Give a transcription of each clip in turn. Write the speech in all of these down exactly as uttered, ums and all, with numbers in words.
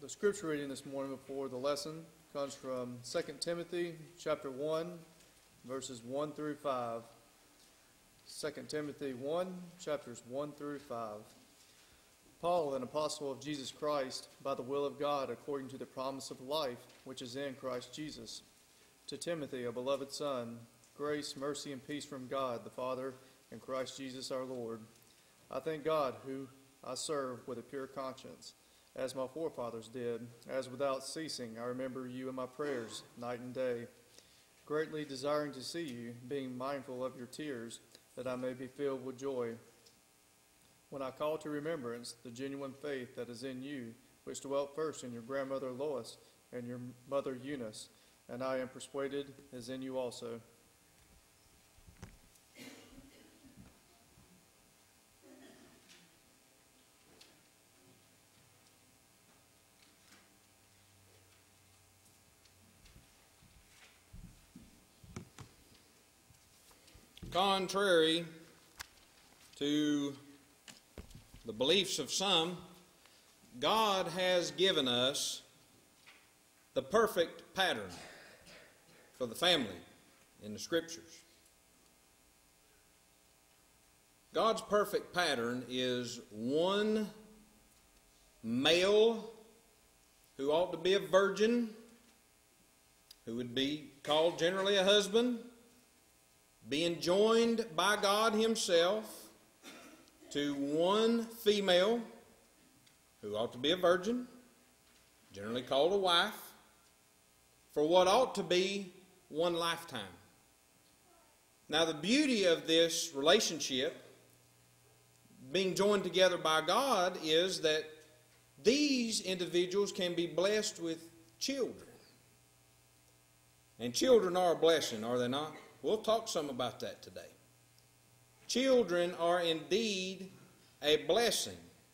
The scripture reading this morning before the lesson comes from Second Timothy chapter one, verses one through five. Second Timothy one, chapters one through five. Paul, an apostle of Jesus Christ, by the will of God, according to the promise of life, which is in Christ Jesus. To Timothy, a beloved son, grace, mercy, and peace from God, the Father, and Christ Jesus our Lord. I thank God, who I serve with a pure conscience, as my forefathers did, as without ceasing I remember you in my prayers night and day, greatly desiring to see you, being mindful of your tears, that I may be filled with joy. When I call to remembrance the genuine faith that is in you, which dwelt first in your grandmother Lois and your mother Eunice, and I am persuaded is in you also. Contrary to the beliefs of some, God has given us the perfect pattern for the family in the Scriptures. God's perfect pattern is one male who ought to be a virgin, who would be called generally a husband, being joined by God himself to one female who ought to be a virgin, generally called a wife, for what ought to be one lifetime. Now, the beauty of this relationship, being joined together by God, is that these individuals can be blessed with children. And children are a blessing, are they not? We'll talk some about that today. Children are indeed a blessing.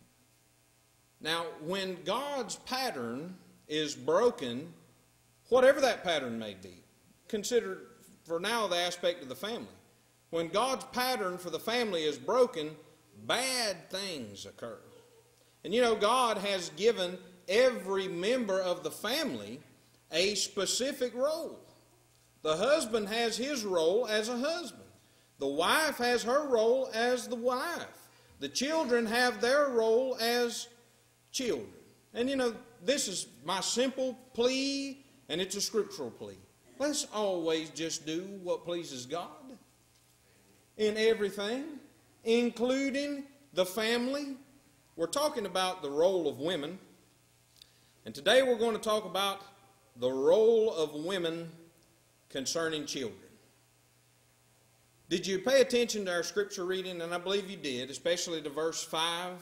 Now, when God's pattern is broken, whatever that pattern may be, consider for now the aspect of the family. When God's pattern for the family is broken, bad things occur. And you know, God has given every member of the family a specific role. The husband has his role as a husband. The wife has her role as the wife. The children have their role as children. And you know, this is my simple plea, and it's a scriptural plea. Let's always just do what pleases God in everything, including the family. We're talking about the role of women, and today we're going to talk about the role of women concerning children. Did you pay attention to our scripture reading? And I believe you did, especially to verse five.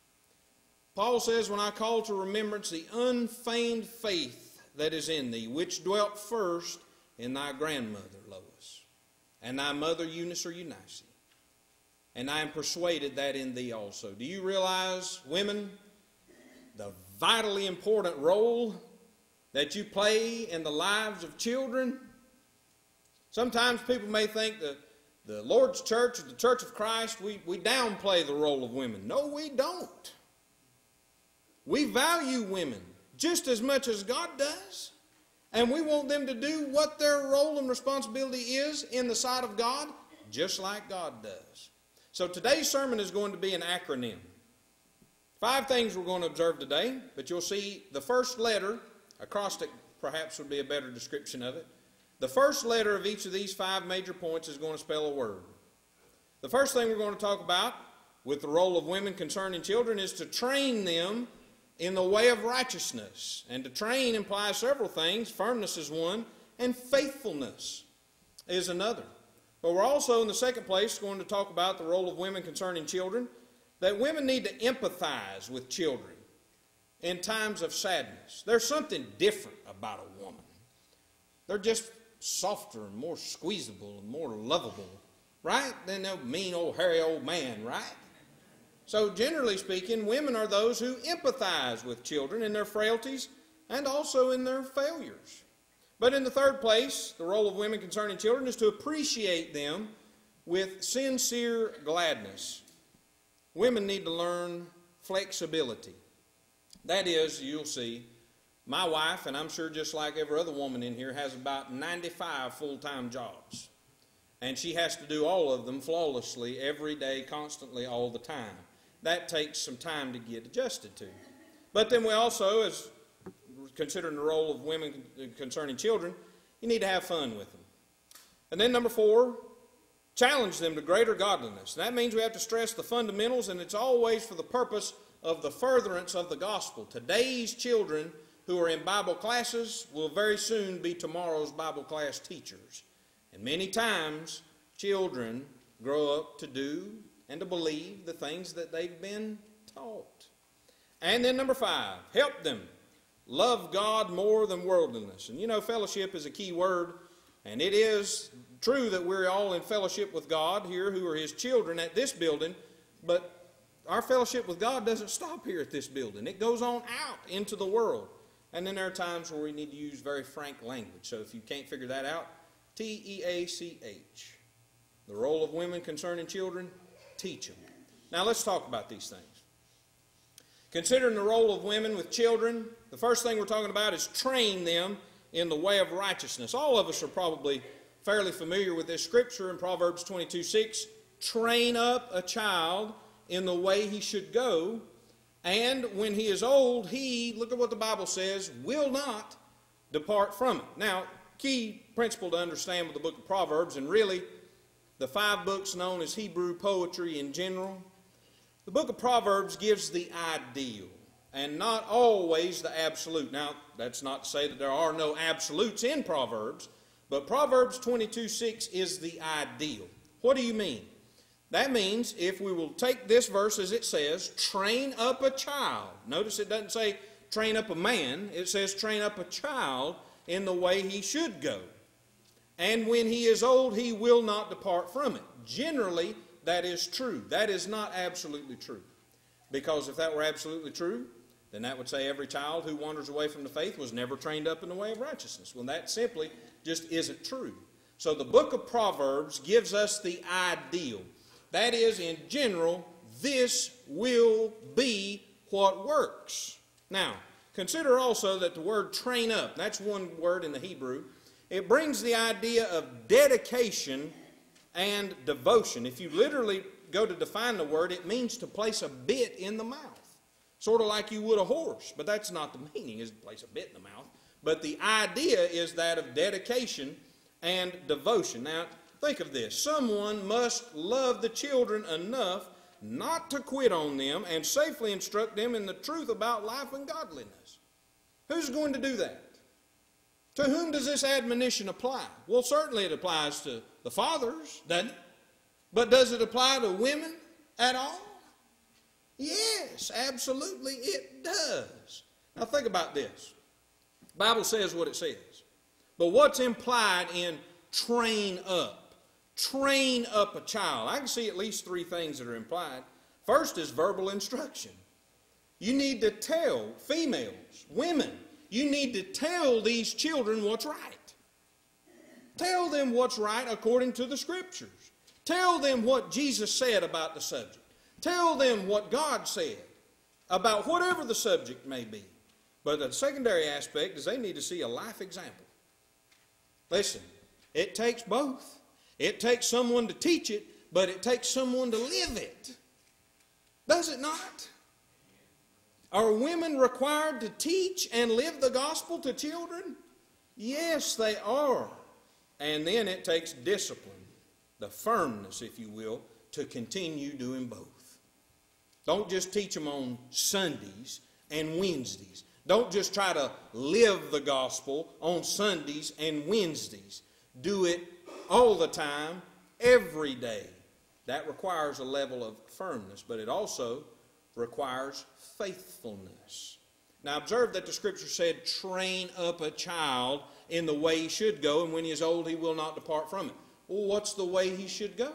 Paul says, when I call to remembrance the unfeigned faith that is in thee, which dwelt first in thy grandmother Lois, and thy mother Eunice or Eunice, and I am persuaded that in thee also. Do you realize, women, the vitally important role that you play in the lives of children? Sometimes people may think that the Lord's church or the Church of Christ, we, we downplay the role of women. No, we don't. We value women just as much as God does. And we want them to do what their role and responsibility is in the sight of God, just like God does. So today's sermon is going to be an acronym. Five things we're going to observe today, but you'll see the first letter, acrostic perhaps would be a better description of it. The first letter of each of these five major points is going to spell a word. The first thing we're going to talk about with the role of women concerning children is to train them in the way of righteousness. And to train implies several things. Firmness is one, and faithfulness is another. But we're also, in the second place, going to talk about the role of women concerning children, that women need to empathize with children in times of sadness. There's something different about a woman. They're just softer and more squeezable and more lovable, right, than a mean old hairy old man, right? So generally speaking, women are those who empathize with children in their frailties and also in their failures. But in the third place, the role of women concerning children is to appreciate them with sincere gladness. Women need to learn flexibility. That is, you'll see, My wife, and I'm sure just like every other woman in here, has about ninety-five full-time jobs. And she has to do all of them flawlessly every day, constantly, all the time. That takes some time to get adjusted to. But then we also, as considering the role of women concerning children, you need to have fun with them. And then number four, challenge them to greater godliness. And that means we have to stress the fundamentals, and it's always for the purpose of the furtherance of the gospel. Today's children who are in Bible classes will very soon be tomorrow's Bible class teachers. And many times, children grow up to do and to believe the things that they've been taught. And then number five, help them love God more than worldliness. And you know, fellowship is a key word, and it is true that we're all in fellowship with God here who are His children at this building, but our fellowship with God doesn't stop here at this building. It goes on out into the world. And then there are times where we need to use very frank language. So if you can't figure that out, T E A C H. The role of women concerning children, teach them. Now let's talk about these things. Considering the role of women with children, the first thing we're talking about is train them in the way of righteousness. All of us are probably fairly familiar with this scripture in Proverbs twenty-two six. Train up a child in the way he should go, and when he is old, he, look at what the Bible says, will not depart from it. Now, key principle to understand with the book of Proverbs, and really the five books known as Hebrew poetry in general, the book of Proverbs gives the ideal and not always the absolute. Now, that's not to say that there are no absolutes in Proverbs, but Proverbs twenty-two six is the ideal. What do you mean? That means if we will take this verse as it says, train up a child. Notice it doesn't say train up a man. It says train up a child in the way he should go. And when he is old, he will not depart from it. Generally, that is true. That is not absolutely true. Because if that were absolutely true, then that would say every child who wanders away from the faith was never trained up in the way of righteousness. Well, that simply just isn't true. So the book of Proverbs gives us the ideal. That is, in general, this will be what works. Now, consider also that the word train up, that's one word in the Hebrew, it brings the idea of dedication and devotion. If you literally go to define the word, it means to place a bit in the mouth, sort of like you would a horse. But that's not the meaning, is to place a bit in the mouth. But the idea is that of dedication and devotion. Now, think of this. Someone must love the children enough not to quit on them and safely instruct them in the truth about life and godliness. Who's going to do that? To whom does this admonition apply? Well, certainly it applies to the fathers, doesn't it? But does it apply to women at all? Yes, absolutely it does. Now think about this. The Bible says what it says. But what's implied in train up? Train up a child. I can see at least three things that are implied. First is verbal instruction. You need to tell females, women, you need to tell these children what's right. Tell them what's right according to the Scriptures. Tell them what Jesus said about the subject. Tell them what God said about whatever the subject may be. But the secondary aspect is they need to see a life example. Listen, it takes both. It takes someone to teach it, but it takes someone to live it. Does it not? Are women required to teach and live the gospel to children? Yes, they are. And then it takes discipline, the firmness, if you will, to continue doing both. Don't just teach them on Sundays and Wednesdays. Don't just try to live the gospel on Sundays and Wednesdays. Do it all the time, every day. That requires a level of firmness, but it also requires faithfulness. Now observe that the Scripture said, train up a child in the way he should go, and when he is old he will not depart from it. Well, what's the way he should go?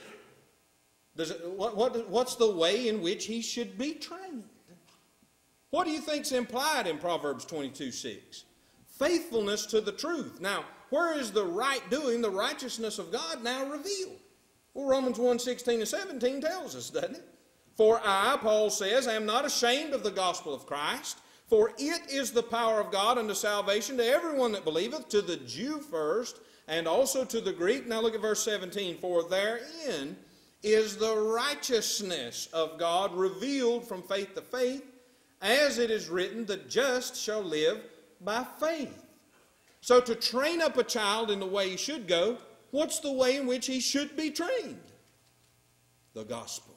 Does it, what, what, what's the way in which he should be trained? What do you think's implied in Proverbs twenty-two six? Faithfulness to the truth. Now, where is the right doing, the righteousness of God now revealed? Well, Romans one sixteen and seventeen tells us, doesn't it? For I, Paul says, am not ashamed of the gospel of Christ, For it is the power of God unto salvation to everyone that believeth, to the Jew first, and also to the Greek. Now look at verse seventeen. For therein is the righteousness of God revealed from faith to faith, as it is written, the just shall live by faith. So to train up a child in the way he should go, what's the way in which he should be trained? The gospel.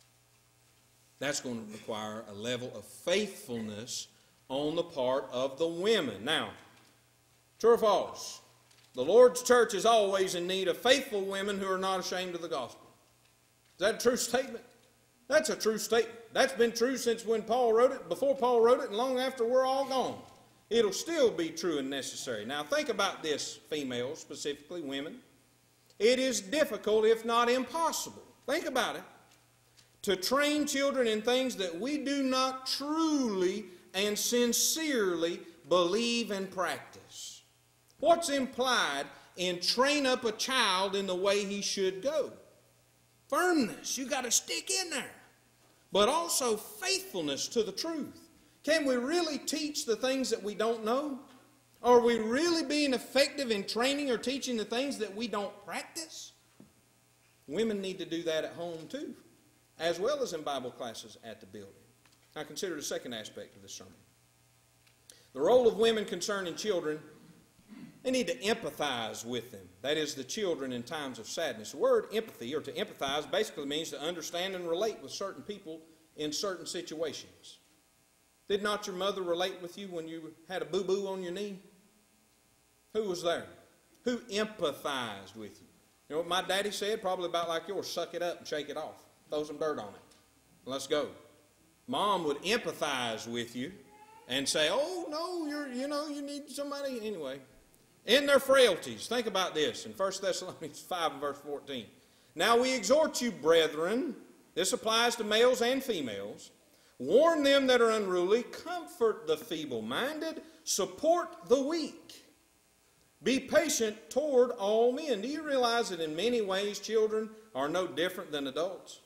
That's going to require a level of faithfulness on the part of the women. Now, true or false? The Lord's church is always in need of faithful women who are not ashamed of the gospel. Is that a true statement? That's a true statement. That's been true since when Paul wrote it, before Paul wrote it, and long after we're all gone. It'll still be true and necessary. Now think about this, females, specifically women. It is difficult, if not impossible, think about it, to train children in things that we do not truly and sincerely believe and practice. What's implied in train up a child in the way he should go? Firmness. You got to stick in there. But also faithfulness to the truth. Can we really teach the things that we don't know? Are we really being effective in training or teaching the things that we don't practice? Women need to do that at home too, as well as in Bible classes at the building. Now consider the second aspect of this sermon. The role of women concerning children. They need to empathize with them. That is, the children in times of sadness. The word empathy, or to empathize, basically means to understand and relate with certain people in certain situations. Did not your mother relate with you when you had a boo-boo on your knee? Who was there? Who empathized with you? You know what my daddy said? Probably about like yours. Suck it up and shake it off. Throw some dirt on it. Let's go. Mom would empathize with you and say, oh, no, you're, you know, you need somebody. Anyway, in their frailties. Think about this in First Thessalonians five and verse fourteen. Now we exhort you, brethren, this applies to males and females, warn them that are unruly, comfort the feeble-minded, support the weak. Be patient toward all men. Do you realize that in many ways children are no different than adults?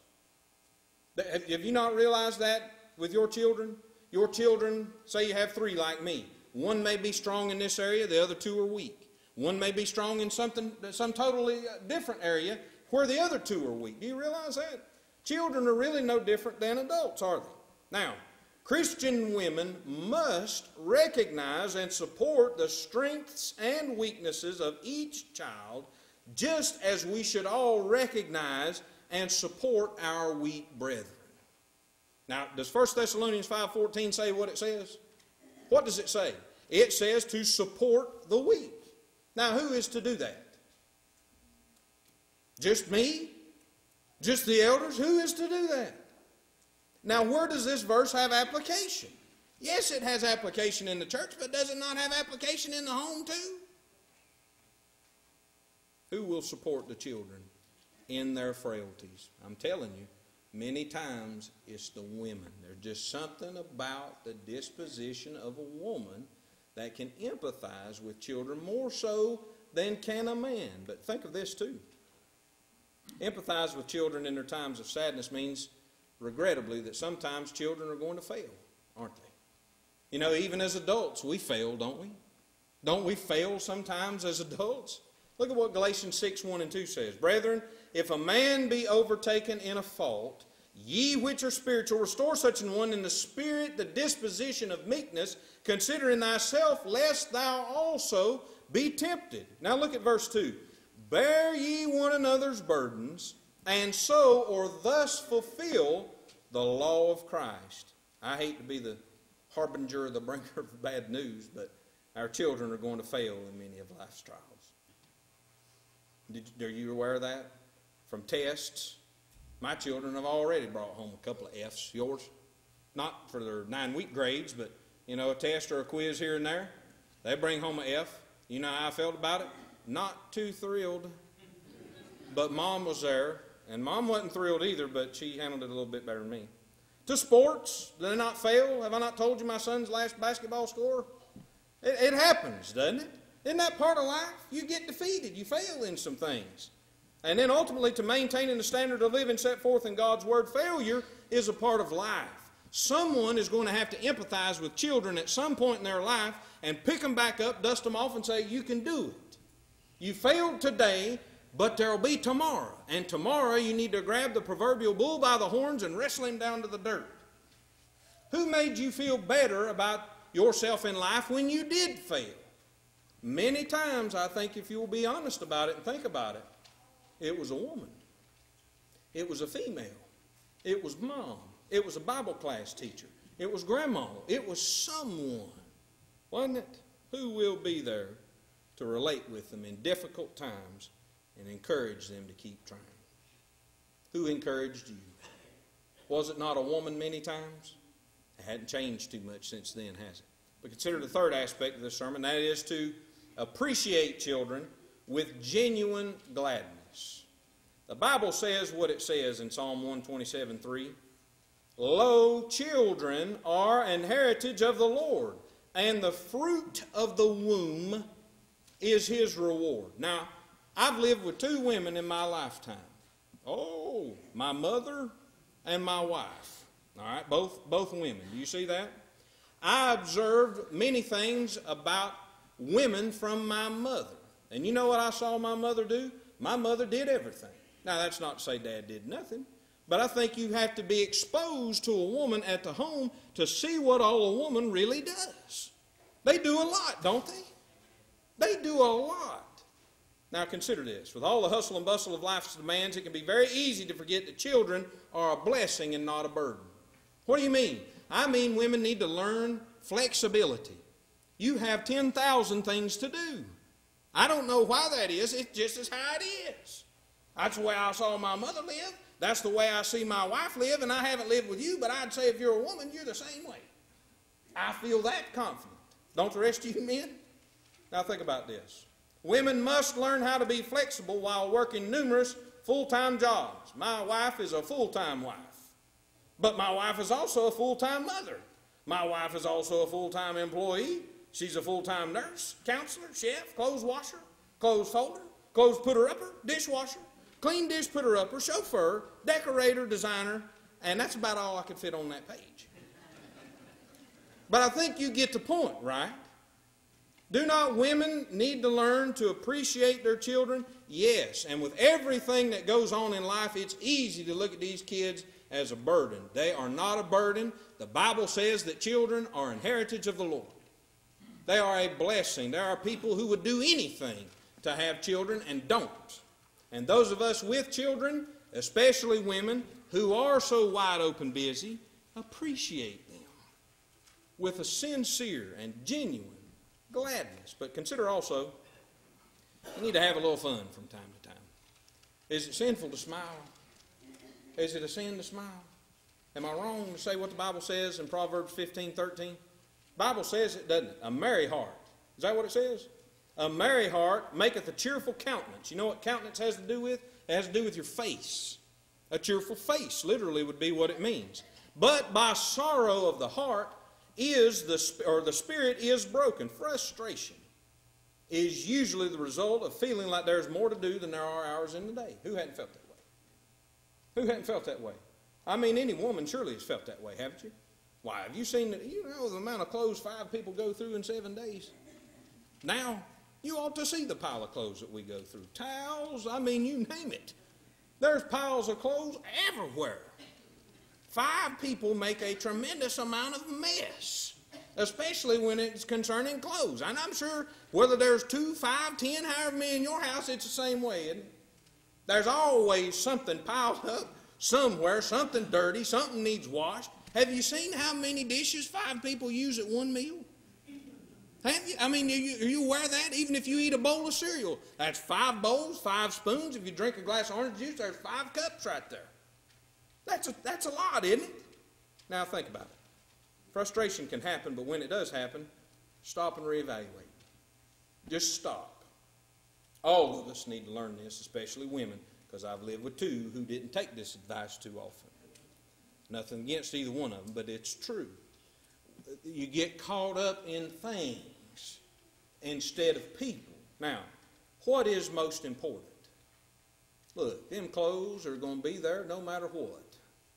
Have you not realized that with your children? Your children, say you have three like me. One may be strong in this area, the other two are weak. One may be strong in something, some totally different area where the other two are weak. Do you realize that? Children are really no different than adults, are they? Now, Christian women must recognize and support the strengths and weaknesses of each child, just as we should all recognize and support our weak brethren. Now, does First Thessalonians five fourteen say what it says? What does it say? It says to support the weak. Now, who is to do that? Just me? Just the elders? Who is to do that? Now, where does this verse have application? Yes, it has application in the church, but does it not have application in the home too? Who will support the children in their frailties? I'm telling you, many times it's the women. There's just something about the disposition of a woman that can empathize with children more so than can a man. But think of this too. Empathize with children in their times of sadness means, regrettably, that sometimes children are going to fail, aren't they? You know, even as adults, we fail, don't we? Don't we fail sometimes as adults? Look at what Galatians six, one and two says. Brethren, if a man be overtaken in a fault, ye which are spiritual, restore such an one in the spirit, the disposition of meekness, considering thyself, lest thou also be tempted. Now look at verse two. Bear ye one another's burdens, and so or thus fulfill the law of Christ. I hate to be the harbinger or the bringer of bad news, but our children are going to fail in many of life's trials. Did, are you aware of that? From tests, my children have already brought home a couple of F's. Yours? Not for their nine-week grades, but, you know, a test or a quiz here and there. They bring home an F. You know how I felt about it? Not too thrilled. But Mom was there, and Mom wasn't thrilled either, but she handled it a little bit better than me. To sports, do they not fail? Have I not told you my son's last basketball score? It, it happens, doesn't it? Isn't that part of life? You get defeated. You fail in some things. And then ultimately, to maintaining the standard of living set forth in God's Word, failure is a part of life. Someone is going to have to empathize with children at some point in their life and pick them back up, dust them off, and say, you can do it. You failed today, but there will be tomorrow. And tomorrow you need to grab the proverbial bull by the horns and wrestle him down to the dirt. Who made you feel better about yourself in life when you did fail? Many times, I think, if you'll be honest about it and think about it, it was a woman. It was a female. It was mom. It was a Bible class teacher. It was grandma. It was someone, wasn't it? Who will be there to relate with them in difficult times and encourage them to keep trying? Who encouraged you? Was it not a woman many times? It hadn't changed too much since then, has it? But consider the third aspect of this sermon, that is to appreciate children with genuine gladness. The Bible says what it says in Psalm one twenty-seven three. Lo, children are an heritage of the Lord, and the fruit of the womb is his reward. Now, I've lived with two women in my lifetime. Oh, my mother and my wife. All right, both, both women. Do you see that? I observed many things about women from my mother. And you know what I saw my mother do? My mother did everything. Now, that's not to say Dad did nothing. But I think you have to be exposed to a woman at the home to see what all a woman really does. They do a lot, don't they? They do a lot. Now consider this. With all the hustle and bustle of life's demands, it can be very easy to forget that children are a blessing and not a burden. What do you mean? I mean women need to learn flexibility. You have ten thousand things to do. I don't know why that is. It's just as how it is. That's the way I saw my mother live. That's the way I see my wife live, and I haven't lived with you, but I'd say if you're a woman, you're the same way. I feel that confident. Don't the rest of you men? Now think about this. Women must learn how to be flexible while working numerous full-time jobs. My wife is a full-time wife, but my wife is also a full-time mother. My wife is also a full-time employee. She's a full-time nurse, counselor, chef, clothes washer, clothes folder, clothes putter-upper, dishwasher, clean dish putter-upper, chauffeur, decorator, designer, and that's about all I could fit on that page. But I think you get the point, right? Do not women need to learn to appreciate their children? Yes, and with everything that goes on in life, it's easy to look at these kids as a burden. They are not a burden. The Bible says that children are an heritage of the Lord. They are a blessing. There are people who would do anything to have children and don't. And those of us with children, especially women, who are so wide open busy, appreciate them with a sincere and genuine gladness. But consider also, you need to have a little fun from time to time. Is it sinful to smile? Is it a sin to smile? Am I wrong to say what the Bible says in Proverbs fifteen thirteen? The Bible says it, doesn't it? A merry heart. Is that what it says? A merry heart maketh a cheerful countenance. You know what countenance has to do with? It has to do with your face. A cheerful face, literally, would be what it means. But by sorrow of the heart is the, or the spirit is broken. Frustration is usually the result of feeling like there's more to do than there are hours in the day. Who hadn't felt that way? Who hadn't felt that way? I mean, any woman surely has felt that way, haven't you? Why, have you seen, the, you know, the amount of clothes five people go through in seven days? Now, you ought to see the pile of clothes that we go through. Towels, I mean, you name it. There's piles of clothes everywhere. Five people make a tremendous amount of mess, especially when it's concerning clothes. And I'm sure whether there's two, five, ten, however many in your house, it's the same way, isn't it? There's always something piled up somewhere, something dirty, something needs washed. Have you seen how many dishes five people use at one meal? Have you? I mean, are you, are you aware of that? Even if you eat a bowl of cereal, that's five bowls, five spoons. If you drink a glass of orange juice, there's five cups right there. That's a, that's a lot, isn't it? Now think about it. Frustration can happen, but when it does happen, stop and reevaluate. Just stop. All of us need to learn this, especially women, because I've lived with two who didn't take this advice too often. Nothing against either one of them, but it's true. You get caught up in things instead of people. Now, what is most important? Look, them clothes are going to be there no matter what.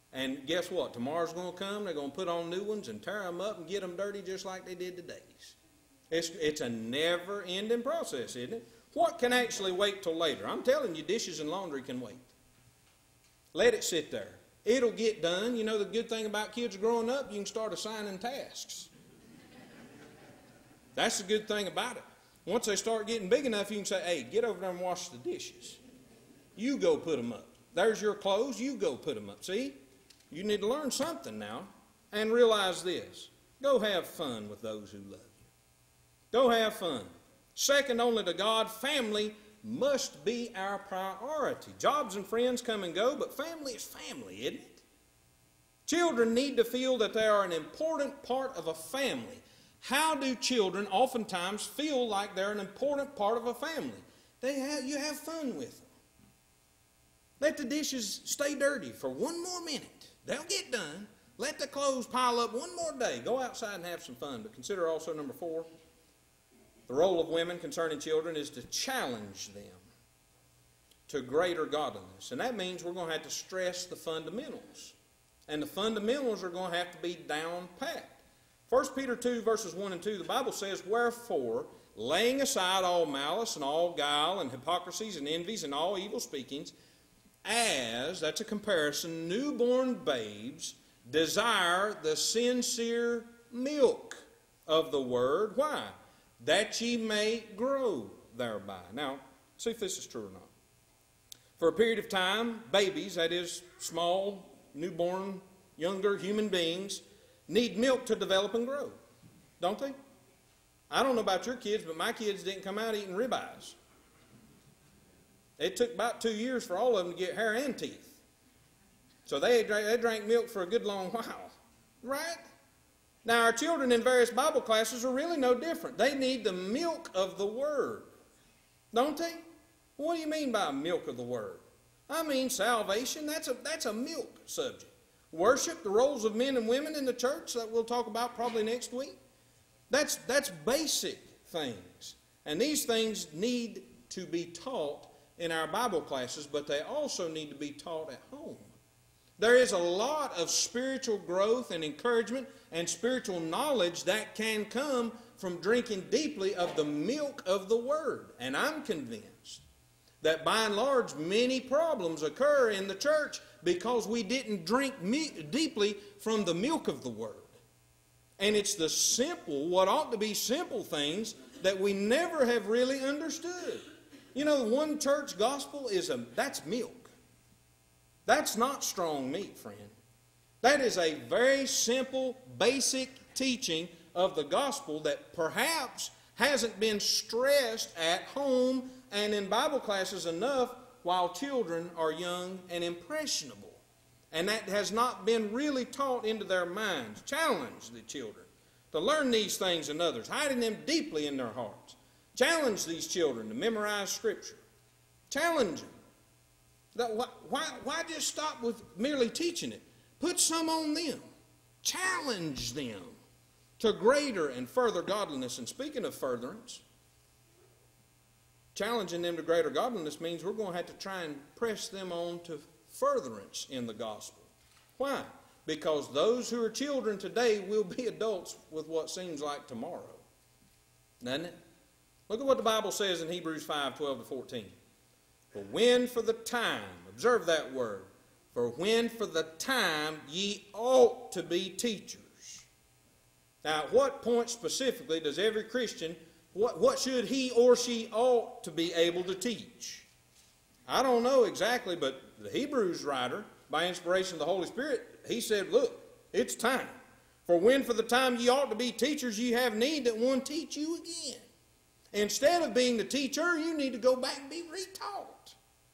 And guess what? Tomorrow's going to come. They're going to put on new ones and tear them up and get them dirty just like they did today's. It's, it's a never-ending process, isn't it? What can actually wait till later? I'm telling you, dishes and laundry can wait. Let it sit there. It'll get done. You know the good thing about kids growing up, you can start assigning tasks. That's the good thing about it. Once they start getting big enough, you can say, hey, get over there and wash the dishes. You go put them up. There's your clothes. You go put them up. See? You need to learn something now and realize this. Go have fun with those who love you. Go have fun. Second only to God, family must be our priority. Jobs and friends come and go, but family is family, isn't it? Children need to feel that they are an important part of a family. How do children oftentimes feel like they're an important part of a family? They have, you have fun with them. Let the dishes stay dirty for one more minute. They'll get done. Let the clothes pile up one more day. Go outside and have some fun. But consider also number four, the role of women concerning children is to challenge them to greater godliness. And that means we're going to have to stress the fundamentals. And the fundamentals are going to have to be down pat. First Peter two, verses one and two, the Bible says, wherefore, laying aside all malice and all guile and hypocrisies and envies and all evil speakings, as, that's a comparison, newborn babes desire the sincere milk of the word. Why? That ye may grow thereby. Now, see if this is true or not. For a period of time, babies, that is, small, newborn, younger human beings, need milk to develop and grow. Don't they? I don't know about your kids, but my kids didn't come out eating ribeyes. It took about two years for all of them to get hair and teeth. So they drank, they drank milk for a good long while. Right? Now, our children in various Bible classes are really no different. They need the milk of the Word. Don't they? What do you mean by milk of the Word? I mean salvation. That's a, that's a milk subject. Worship, the roles of men and women in the church that we'll talk about probably next week. That's, that's basic things. And these things need to be taught in our Bible classes, but they also need to be taught at home. There is a lot of spiritual growth and encouragement and spiritual knowledge that can come from drinking deeply of the milk of the Word. And I'm convinced that by and large many problems occur in the church because we didn't drink deeply from the milk of the Word. And it's the simple, what ought to be simple things that we never have really understood. You know, the one church gospel is a, that's milk. That's not strong meat, friend. That is a very simple, basic teaching of the gospel that perhaps hasn't been stressed at home and in Bible classes enough while children are young and impressionable. And that has not been really taught into their minds. Challenge the children to learn these things and others, hiding them deeply in their hearts. Challenge these children to memorize Scripture. Challenge them. That, why, why just stop with merely teaching it? Put some on them. Challenge them to greater and further godliness. And speaking of furtherance, challenging them to greater godliness means we're going to have to try and press them on to furtherance in the gospel. Why? Because those who are children today will be adults with what seems like tomorrow. Doesn't it? Look at what the Bible says in Hebrews five, twelve to fourteen. For when for the time, observe that word, for when for the time ye ought to be teachers. Now, at what point specifically does every Christian, what, what should he or she ought to be able to teach? I don't know exactly, but the Hebrews writer, by inspiration of the Holy Spirit, he said, look, it's time. For when for the time ye ought to be teachers, ye have need that one teach you again. Instead of being the teacher, you need to go back and be retaught.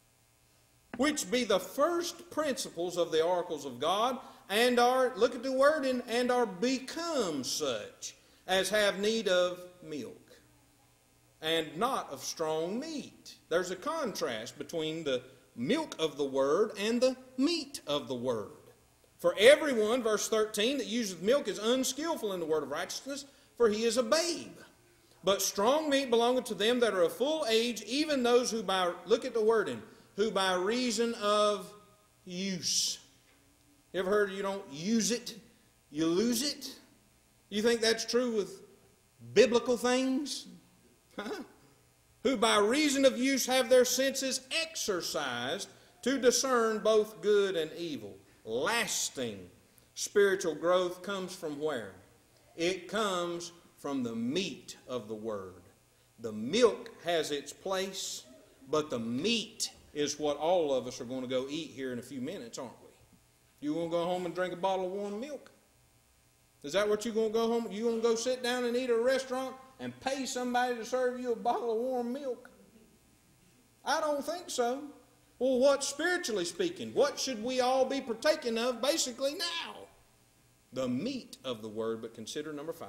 Which be the first principles of the oracles of God, and are, look at the wording, and are become such as have need of milk, and not of strong meat. There's a contrast between the milk of the word and the meat of the word. For everyone, verse thirteen, that uses milk is unskillful in the word of righteousness, for he is a babe. But strong meat belongeth to them that are of full age, even those who by, look at the wording, who by reason of use. You ever heard you don't use it, you lose it? You think that's true with biblical things? Huh? Who by reason of use have their senses exercised to discern both good and evil. Lasting spiritual growth comes from where? It comes from the meat of the Word. The milk has its place, but the meat is what all of us are going to go eat here in a few minutes, aren't we? You going to go home and drink a bottle of warm milk? Is that what you're going to go home? You going to go sit down and eat at a restaurant and pay somebody to serve you a bottle of warm milk? I don't think so. Well, what, spiritually speaking, what should we all be partaking of basically now? The meat of the Word, but consider number five.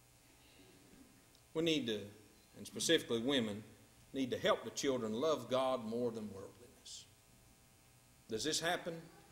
We need to, and specifically women, need to help the children love God more than worldliness. Does this happen?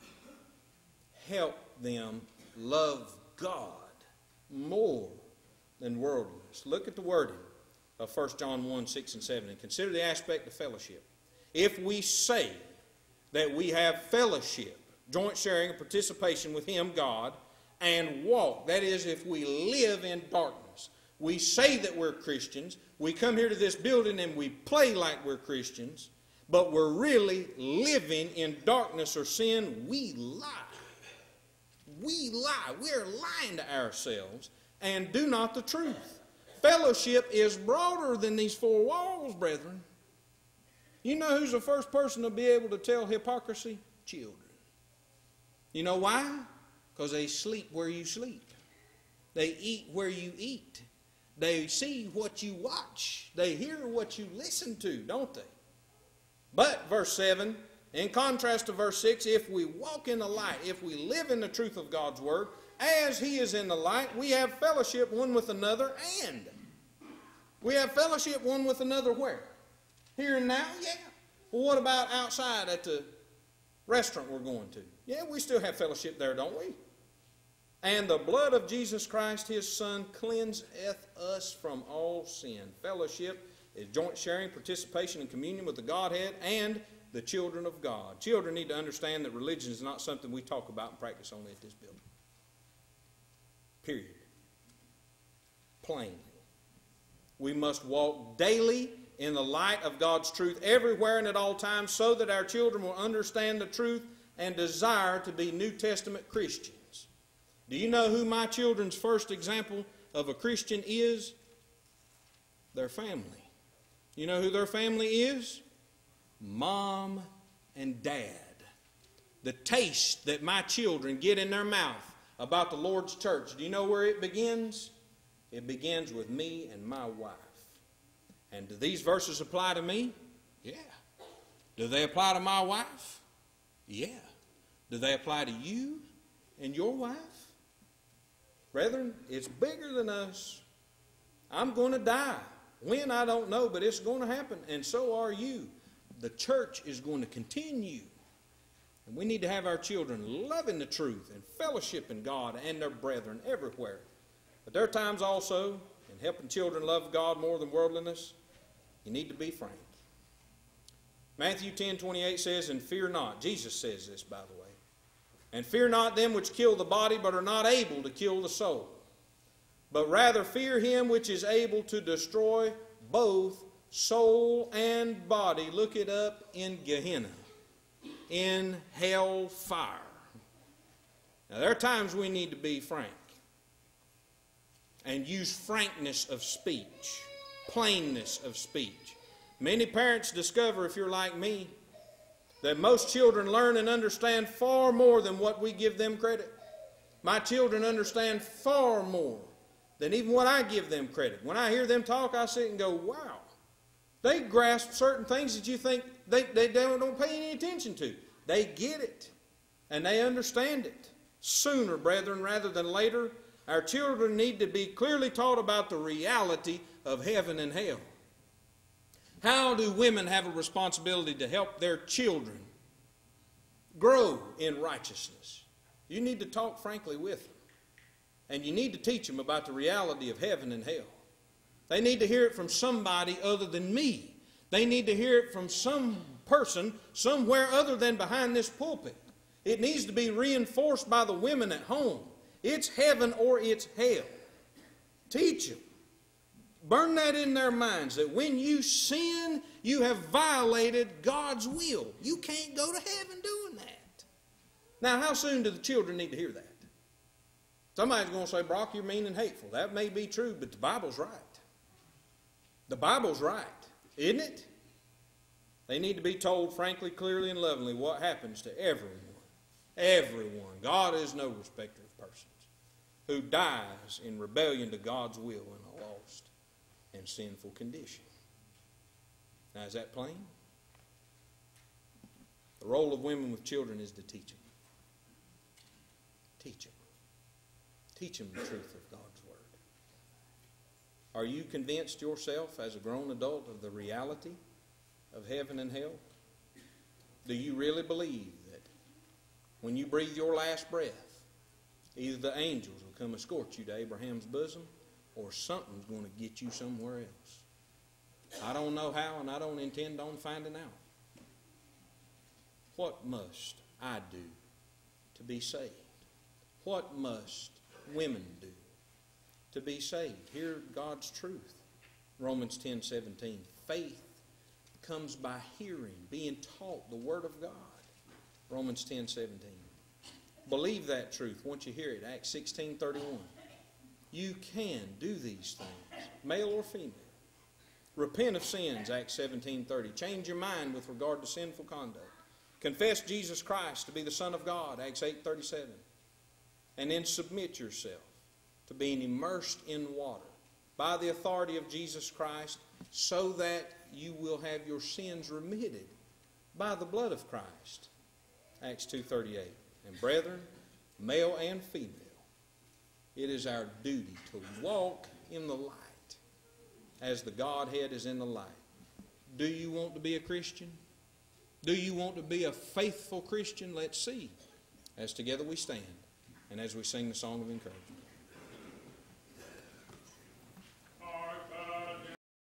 Help them love God more than worldliness. Look at the wording of First John one, six and seven, and consider the aspect of fellowship. If we say that we have fellowship, joint sharing and participation with Him, God, and walk, that is, if we live in darkness, we say that we're Christians, we come here to this building and we play like we're Christians, but we're really living in darkness or sin, we lie. We lie. We're lying to ourselves and do not the truth. Fellowship is broader than these four walls, brethren. You know who's the first person to be able to tell hypocrisy? Children. You know why? Because they sleep where you sleep. They eat where you eat. They see what you watch. They hear what you listen to, don't they? But, verse seven, in contrast to verse six, if we walk in the light, if we live in the truth of God's Word, as He is in the light, we have fellowship one with another, and we have fellowship one with another where? Here and now? Yeah. Well, what about outside at the restaurant we're going to? Yeah, we still have fellowship there, don't we? And the blood of Jesus Christ, His Son, cleanseth us from all sin. Fellowship is joint sharing, participation, and communion with the Godhead and the children of God. Children need to understand that religion is not something we talk about and practice only at this building. Period. Plainly. We must walk daily in the light of God's truth everywhere and at all times so that our children will understand the truth and desire to be New Testament Christians. Do you know who my children's first example of a Christian is? Their family. You know who their family is? Mom and Dad. The taste that my children get in their mouth about the Lord's church, do you know where it begins? It begins with me and my wife. And do these verses apply to me? Yeah. Do they apply to my wife? Yeah. Do they apply to you and your wife? Brethren, it's bigger than us. I'm going to die. When, I don't know, but it's going to happen, and so are you. The church is going to continue. And we need to have our children loving the truth and fellowship in God and their brethren everywhere. But there are times also, in helping children love God more than worldliness, you need to be frank. Matthew ten twenty-eight says, and fear not. Jesus says this, by the way. And fear not them which kill the body, but are not able to kill the soul. But rather fear Him which is able to destroy both soul and body. Look it up in Gehenna. In hell fire. Now there are times we need to be frank. And use frankness of speech. Plainness of speech. Many parents discover, if you're like me, that most children learn and understand far more than what we give them credit. My children understand far more than even what I give them credit. When I hear them talk, I sit and go, wow. They grasp certain things that you think they, they don't, don't pay any attention to. They get it, and they understand it. Sooner, brethren, rather than later, our children need to be clearly taught about the reality of heaven and hell. How do women have a responsibility to help their children grow in righteousness? You need to talk frankly with them. And you need to teach them about the reality of heaven and hell. They need to hear it from somebody other than me. They need to hear it from some person somewhere other than behind this pulpit. It needs to be reinforced by the women at home. It's heaven or it's hell. Teach them. Burn that in their minds that when you sin, you have violated God's will. You can't go to heaven doing that. Now, how soon do the children need to hear that? Somebody's going to say, Brock, you're mean and hateful. That may be true, but the Bible's right. The Bible's right, isn't it? They need to be told frankly, clearly, and lovingly what happens to everyone. Everyone. God is no respecter of persons who dies in rebellion to God's will in a lost and sinful condition. Now, is that plain? The role of women with children is to teach them. Teach them. Teach them the truth of God's Word. Are you convinced yourself as a grown adult of the reality of heaven and hell? Do you really believe that when you breathe your last breath, either the angels will come escort you to Abraham's bosom, or something's going to get you somewhere else? I don't know how, and I don't intend on finding out. What must I do to be saved? What must women do to be saved? Hear God's truth. Romans ten seventeen. Faith comes by hearing, being taught the Word of God. Romans ten seventeen. Believe that truth once you hear it. Acts sixteen thirty-one. You can do these things, male or female. Repent of sins, Acts seventeen thirty. Change your mind with regard to sinful conduct. Confess Jesus Christ to be the Son of God, Acts eight thirty-seven. And then submit yourself to being immersed in water by the authority of Jesus Christ, so that you will have your sins remitted by the blood of Christ, Acts two thirty-eight. And brethren, male and female, it is our duty to walk in the light as the Godhead is in the light. Do you want to be a Christian? Do you want to be a faithful Christian? Let's see as together we stand and as we sing the song of encouragement.